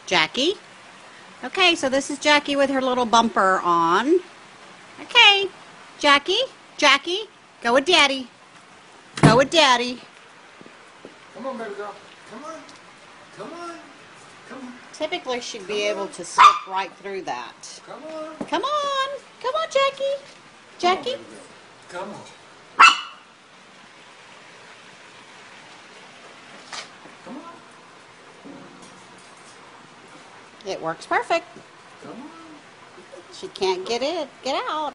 Jackie. Okay, so this is Jackie with her little bumper on. Okay, Jackie, go with Daddy. Go with Daddy. Come on, baby girl. Come on. Come on. Come on. Typically, she'd be able to slip right through that. Come on. Come on. Come on, Jackie. Jackie. Come on. Come on. It works perfect. Come on. She can't get out.